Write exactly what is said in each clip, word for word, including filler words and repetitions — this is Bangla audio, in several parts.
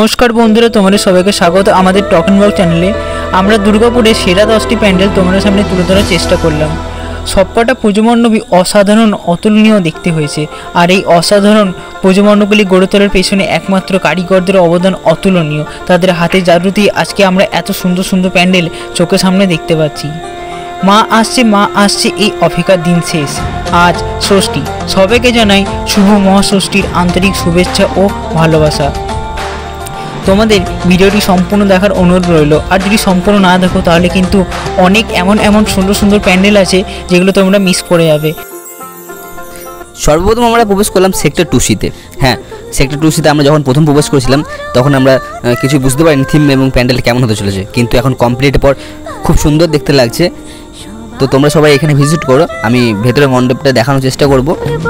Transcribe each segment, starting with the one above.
নমস্কার বন্ধুরা, তোমাদের সবাইকে স্বাগত আমাদের টক অ্যান্ড ওয়াক চ্যানেলে। আমরা দুর্গাপুরের সেরা দশটি প্যান্ডেল তোমাদের সামনে তুলে ধরার চেষ্টা করলাম। সবকটা পুজো মণ্ডপই অসাধারণ, অতুলনীয় দেখতে হয়েছে। আর এই অসাধারণ পুজো মণ্ডপগুলি গড়ে তোলার পেছনে একমাত্র কারিগরদের অবদান অতুলনীয়। তাদের হাতে জাদুতেই আজকে আমরা এত সুন্দর সুন্দর প্যান্ডেল চোখের সামনে দেখতে পাচ্ছি। মা আসছে মা আসছে এই অপেক্ষার দিন শেষ। আজ ষষ্ঠী, সবাইকে জানাই শুভ মহাষষ্ঠীর আন্তরিক শুভেচ্ছা ও ভালোবাসা। তোমাদের ভিডিওটি সম্পূর্ণ দেখার অনুরোধ রইল। আর যদি সম্পূর্ণ না দেখো তাহলে কিন্তু অনেক এমন এমন সুন্দর সুন্দর প্যান্ডেল আছে যেগুলো তোমরা মিস করে যাবে। সর্বপ্রথম আমরা প্রবেশ করলাম সেক্টর টু সিতে। হ্যাঁ, সেক্টর টু সিতে আমরা যখন প্রথম প্রবেশ করেছিলাম তখন আমরা কিছু বুঝতে পারিনি থিম এবং প্যান্ডেল কেমন হতে চলেছে, কিন্তু এখন কমপ্লিটের পর খুব সুন্দর দেখতে লাগছে। তো তোমরা সবাই এখানে ভিজিট করো, আমি ভেতরে মণ্ডপটা দেখানোর চেষ্টা করব।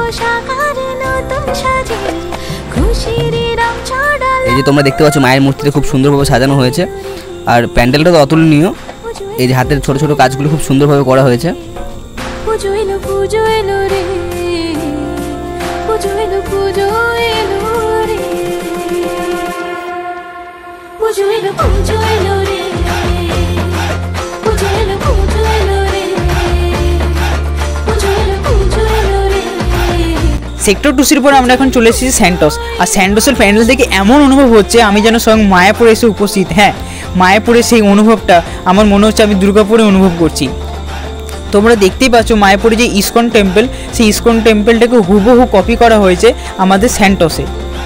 এই যে তোমরা দেখতে পাচ্ছ মায়ের মূর্তিটা খুব সুন্দরভাবে সাজানো হয়েছে, আর প্যান্ডেলটা তো অতুলনীয়। এই যে হাতের ছোট ছোট কাজগুলো খুব সুন্দরভাবে করা হয়েছে। সেক্টর টু সির পর আমরা এখন চলে এসেছি স্যান্টোস। আর স্যান্টোসের প্যান্ডেল থেকে এমন অনুভব হচ্ছে আমি যেন স্বয়ং মায়াপুরে এসে উপস্থিত। হ্যাঁ, মায়াপুরে সেই অনুভবটা আমার মনে হচ্ছে আমি দুর্গাপুরে অনুভব করছি। তোমরা দেখতেই পাচ্ছ মায়াপুরে যে ইসকন টেম্পল, সেই ইসকন টেম্পলটাকে হুবহু কপি করা হয়েছে আমাদের স্যান্টোসে।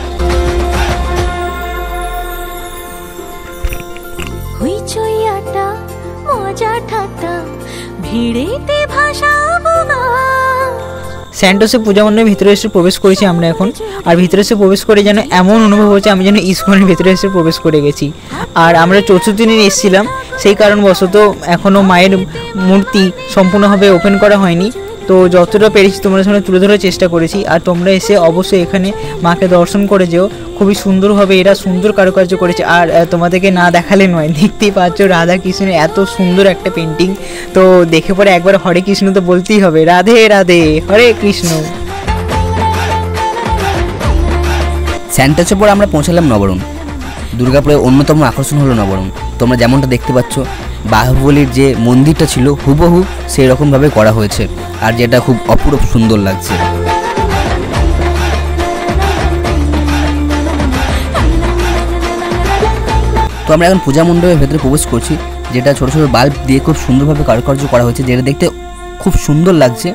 স্যান্টোসে পূজা মণ্ডপের ভিতরে এসে প্রবেশ করেছি আমরা এখন। আর ভিতরে এসে প্রবেশ করে যেন এমন অনুভব হচ্ছে আমি যেন ইসকনের ভিতরে এসে প্রবেশ করে গেছি। আর আমরা চতুর্থ দিনে এসেছিলাম, সেই কারণবশত এখনও মায়ের মূর্তি সম্পূর্ণভাবে ওপেন করা হয়নি। তো যতটা পেরেছি তোমাদের সামনে তুলে ধরার চেষ্টা করেছি। আর তোমরা এসে অবশ্যই এখানে মাকে দর্শন করে যেও, খুবই সুন্দরভাবে এরা সুন্দর কারুকার্য করেছে। আর তোমাদেরকে না দেখালে নয়, দেখতেই পাচ্ছ রাধা কৃষ্ণের এত সুন্দর একটা পেন্টিং। তো দেখে পরে একবার হরে কৃষ্ণ তো বলতেই হবে, রাধে রাধে হরে কৃষ্ণ। স্যান্টোসের পর আমরা পৌঁছালাম নবরণ। দুর্গাপুরের অন্যতম আকর্ষণ হলো নবরণ। তোমরা যেমনটা দেখতে পাচ্ছ বাহুবলীর যে মন্দিরটা ছিল হুবহু সেই রকমভাবে করা হয়েছে, আর যেটা খুব অপূর্ব সুন্দর লাগছে। তো আমরা এখন পূজা মণ্ডপের ভেতরে প্রবেশ করছি, যেটা ছোট ছোট বাল্ব দিয়ে খুব সুন্দরভাবে কারুকার্য করা হয়েছে, যেটা দেখতে খুব সুন্দর লাগছে।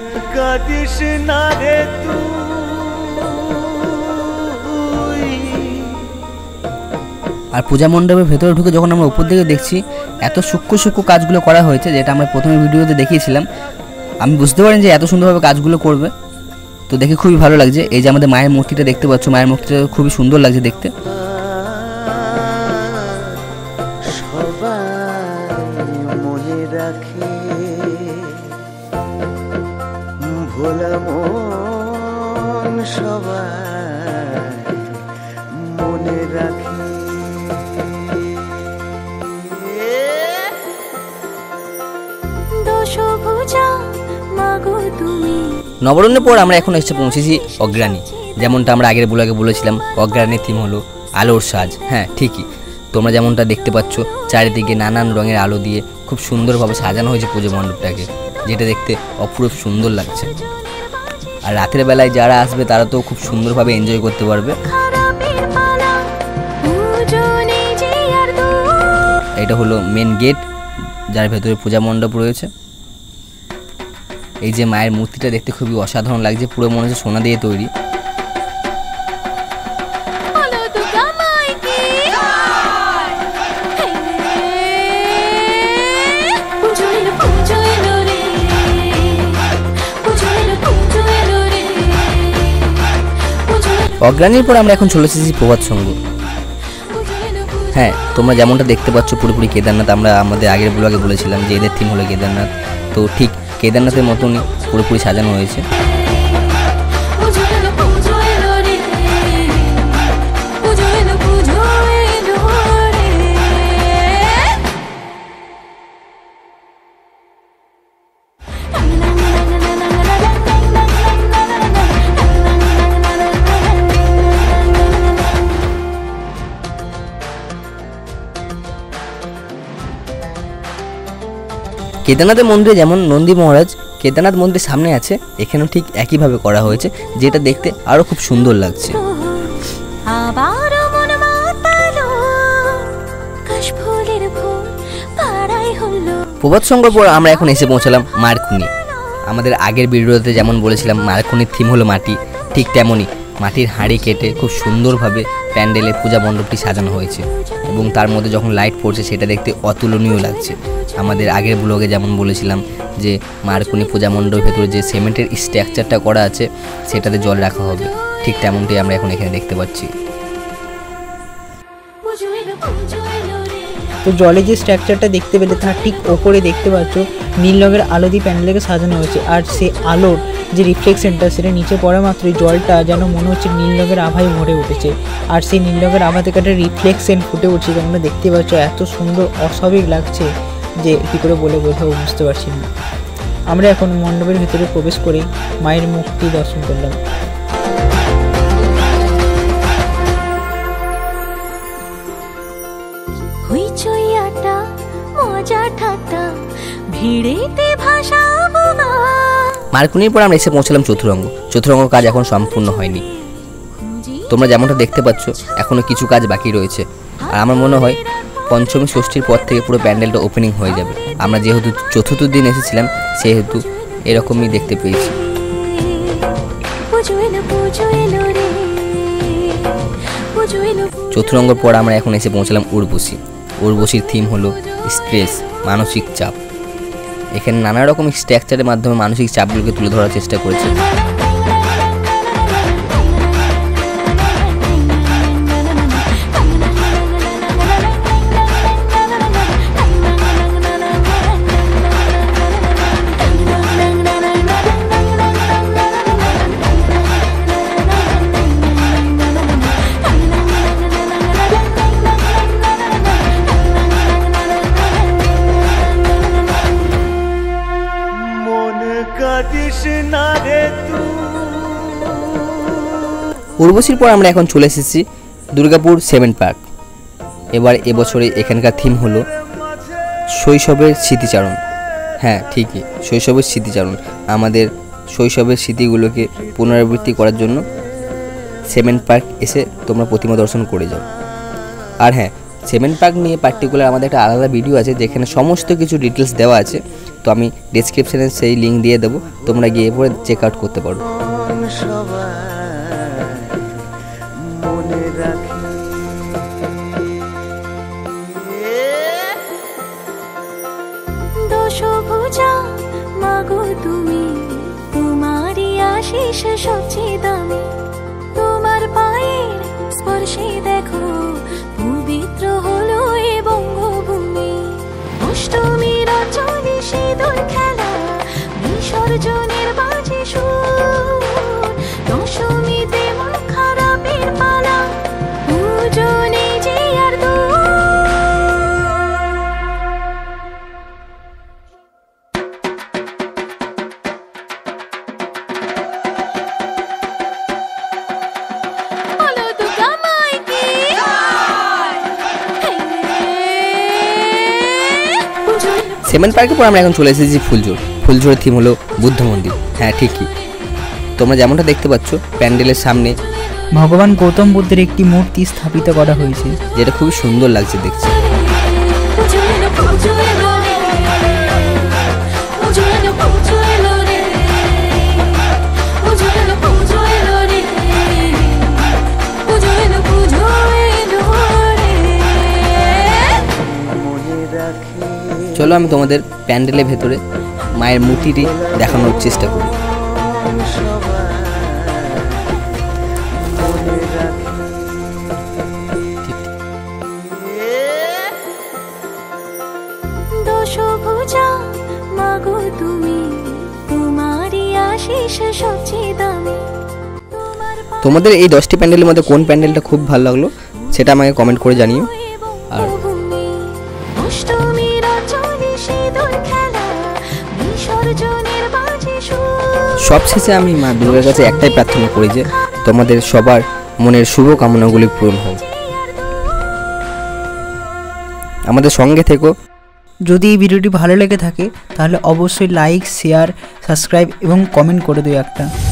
আর পূজা মণ্ডপের ভেতরে ঢুকে যখন আমরা উপর দিকে দেখছি এত সূক্ষ্ম সূক্ষ্ম কাজগুলো করা হয়েছে, যেটা আমরা প্রথমে ভিডিওতে দেখিয়েছিলাম। আমি বুঝতে পারিনি যে এত সুন্দরভাবে কাজগুলো করবে, তো দেখে খুবই ভালো লাগছে। এই যে আমাদের মায়ের মূর্তিটা দেখতে পাচ্ছ, মায়ের মূর্তিটা খুবই সুন্দর লাগছে দেখতে। নবরণের পর আমরা এখন এসে পৌঁছেছি অগ্রাণী। যেমনটা আমরা আগের ব্লগে বলেছিলাম, অগ্রাণীর থিম হলো আলোর সাজ। হ্যাঁ ঠিকই, তোমরা যেমনটা দেখতে পাচ্ছ চারিদিকে নানান রঙের আলো দিয়ে খুব সুন্দরভাবে সাজানো হয়েছে পুজো মণ্ডপটাকে, যেটা দেখতে অপূর্ব সুন্দর লাগছে। আর রাতের বেলায় যারা আসবে তারা তো খুব সুন্দরভাবে এনজয় করতে পারবে। এটা হলো মেন গেট, যার ভেতরে পূজা মণ্ডপ রয়েছে। এই যে মায়ের মূর্তিটা দেখতে খুবই অসাধারণ লাগছে, পুরো মনে হচ্ছে সোনা দিয়ে তৈরি। অগ্রাণীর পর আমরা এখন চলে এসেছি প্রভাত সংঘ। হ্যাঁ, তোমরা যেমনটা দেখতে পাচ্ছ পুরোপুরি কেদারনাথ। আমরা আমাদের আগের ব্লগে বলেছিলাম যে এদের থিম হলো কেদারনাথ, তো ঠিক কেদারনাথের মতনই পুরোপুরি সাজানো হয়েছে। কেদারনাথের মন্দিরে যেমন নন্দী মহারাজ কেদারনাথ মন্দিরের সামনে আছে, এখানেও ঠিক একইভাবে করা হয়েছে, যেটা দেখতে আরও খুব সুন্দর লাগছে। প্রভাত সংঘর পর আমরা এখন এসে পৌঁছালাম মারকুনি। আমাদের আগের ভিডিওতে যেমন বলেছিলাম মারকুনির থিম হলো মাটি, ঠিক তেমনই মাটির হাঁড়ি কেটে খুব সুন্দরভাবে প্যান্ডেলে পূজা মণ্ডপটি সাজানো হয়েছে এবং তার মধ্যে যখন লাইট পড়ছে সেটা দেখতে অতুলনীয় লাগছে। আমাদের আগের ব্লগে যেমন বলেছিলাম যে মারকুনি পূজা মণ্ডপের ভেতরে যে সিমেন্টের স্ট্রাকচারটা করা আছে সেটাতে জল রাখা হবে, ঠিক তেমনটাই আমরা এখন এখানে দেখতে পাচ্ছি। তো জলে যে স্ট্রাকচারটা দেখতে পেলে তার ঠিক ওপরে দেখতে পাচ্ছ নীল রঙের আলো দিয়ে প্যান্ডেলকে সাজানো হয়েছে, আর সে আলোর যে রিফ্লেকশনটা সেটা নিচে পড়া মাত্রই জলটা যেন মনে হচ্ছে নীল রঙের আভায় ভরে উঠেছে, আর সেই নীল রঙের আভা থেকে একটা রিফ্লেকশন ফুটে উঠছে। তোমরা দেখতে পাচ্ছ এত সুন্দর অস্বাভাবিক লাগছে যে কী করে বলে বোঝাবো বুঝতে পারছি না। আমরা এখন মণ্ডপের ভিতরে প্রবেশ করে মায়ের মুখটি দর্শন করলাম। মারকুনির পর আমরা এসে পৌঁছলাম চতুরঙ্গ। চতুরঙ্গ কাজ এখন সম্পূর্ণ হয়নি, তোমরা যেমনটা দেখতে পাচ্ছ এখনো কিছু কাজ বাকি রয়েছে, আর আমার মনে হয় পঞ্চমী ষষ্ঠীর পর থেকে পুরো প্যান্ডেলটা ওপেনিং হয়ে যাবে। আমরা যেহেতু চতুর্থ দিন এসেছিলাম সেহেতু এরকমই দেখতে পেয়েছি। চতুরঙ্গর পর আমরা এখন এসে পৌঁছলাম উর্বশী। উর্বশীর থিম হলো স্ট্রেস, মানসিক চাপ। এখানে নানা রকম স্ট্রাকচারের মাধ্যমে মানসিক চাপগুলোকে তুলে ধরার চেষ্টা করেছে। উর্বশীর পর আমরা এখন চলে এসেছি দুর্গাপুর সেভেন পার্ক। এবার এবছরে এখানকার থিম হলো শৈশবের স্মৃতিচারণ। হ্যাঁ ঠিকই, শৈশবের স্মৃতিচারণ। আমাদের শৈশবের স্মৃতিগুলোকে পুনরাবৃত্তি করার জন্য সেভেন পার্ক এসে তোমরা প্রতিমা দর্শন করে যাও। আর হ্যাঁ, সেভেন পার্ক নিয়ে পার্টিকুলার আমাদের একটা আলাদা ভিডিও আছে যেখানে সমস্ত কিছু ডিটেলস দেওয়া আছে, তো আমি ডেসক্রিপশানে সেই লিঙ্ক দিয়ে দেবো, তোমরা গিয়ে পরে চেক আউট করতে পারো। তোমার পায়ের স্পর্শে দেখো পবিত্র হলো এ বঙ্গভূমি। অষ্টমী রজনী সিঁদুর খেলা, বিসর্জনের বাজে সুর, দশমীতে মন খারাপের পালা, পূজনে যে আর সেভেন পার্কের পর আমরা এখন চলে এসেছি ফুলঝোর। ফুলঝোরের থিম হলো বুদ্ধ মন্দির। হ্যাঁ ঠিকই, তোমরা যেমনটা দেখতে পাচ্ছ প্যান্ডেলের সামনে ভগবান গৌতম বুদ্ধের একটি মূর্তি স্থাপিত করা হয়েছে, যেটা খুবই সুন্দর লাগছে দেখতে। চলো আমি তোমাদের প্যান্ডেলের ভেতরে মায়ের মূর্তিটি দেখানোর চেষ্টা করি। তোমাদের এই দশটি প্যান্ডেলের মধ্যে কোন প্যান্ডেলটা খুব ভালো লাগলো সেটা আমাকে কমেন্ট করে জানিও। আর সবশেষে আমি মা দুর্গার কাছে একটাই প্রার্থনা করি যে তোমাদের সবার মনের শুভ কামনাগুলি পূরণ হোক। আমাদের সঙ্গে থেকো, যদি এই ভিডিওটি ভালো লেগে থাকে তাহলে অবশ্যই লাইক, শেয়ার, সাবস্ক্রাইব এবং কমেন্ট করে দিও একটা।